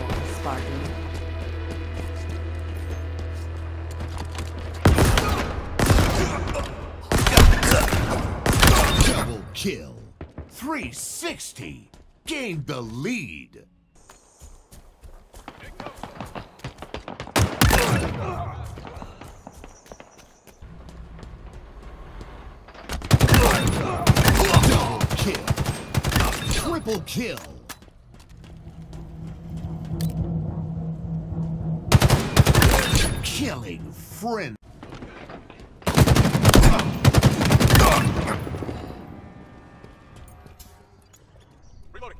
all, Spartan. Double kill. 360. Gained the lead. Double kill. Triple kill. Killing friend. Reloading.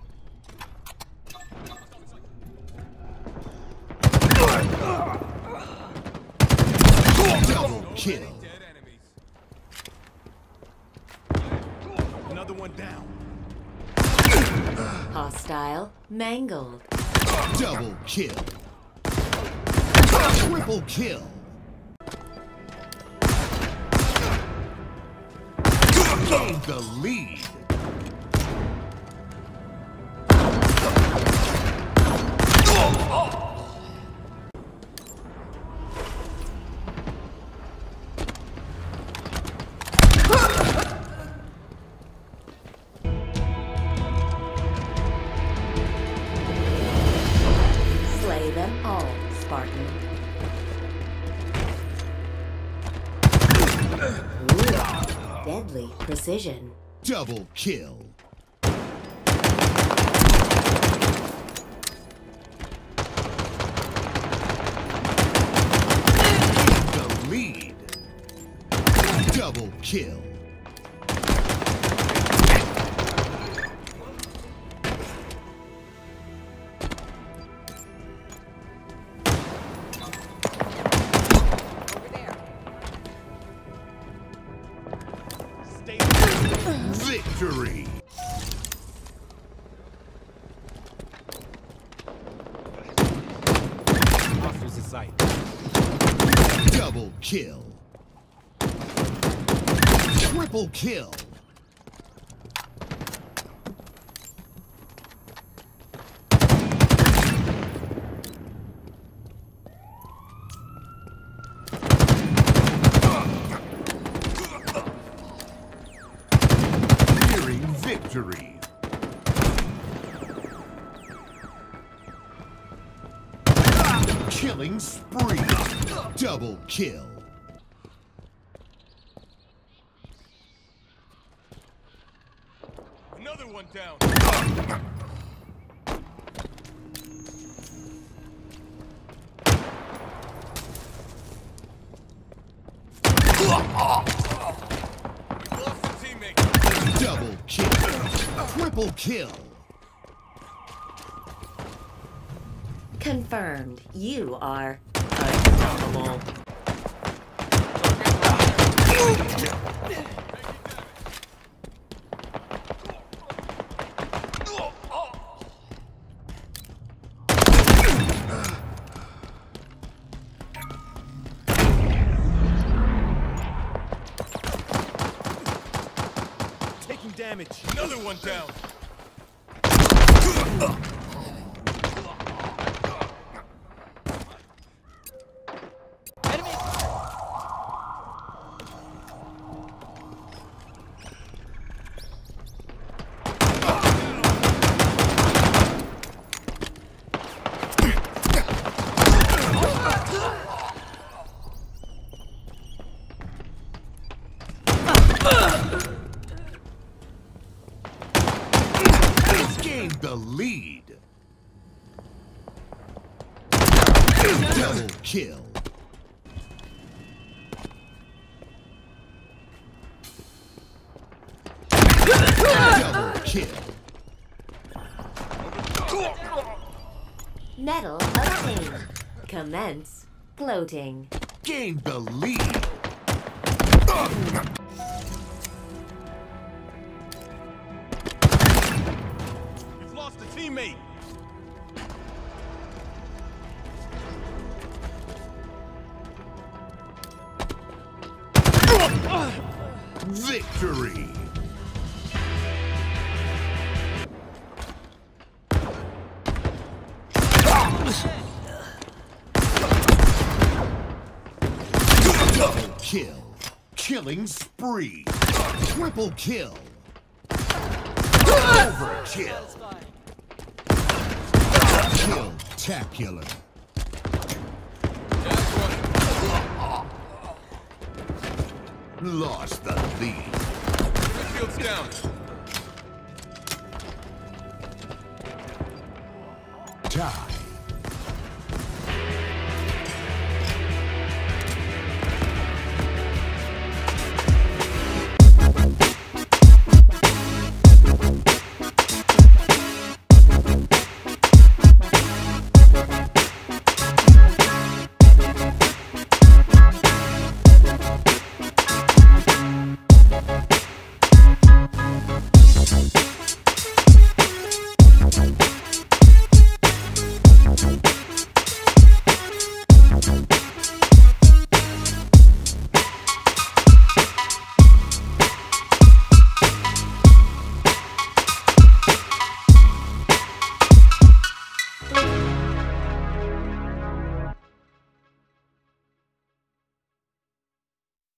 Double kill. Dead enemies. Another one down. Hostile mangled. Double kill. Triple kill. Gained the lead. Slay them all, Spartan. Ooh, deadly precision. Double kill. The lead. Double kill. Victory. Hostiles in sight. Double kill. Triple kill. Nearing victory. Killing spree. Double kill. Another one down. Lost a teammate. Double kill. Triple kill. Confirmed. You are unstoppable. Taking damage. Another one down. Gained the lead. Double kill. Double kill. Medal obtained. Commence floating. Gained the lead. You've lost a teammate. Victory. Double kill. Killing spree. Triple kill. Overkill. Kill-tacular. Lost the lead. Field's down.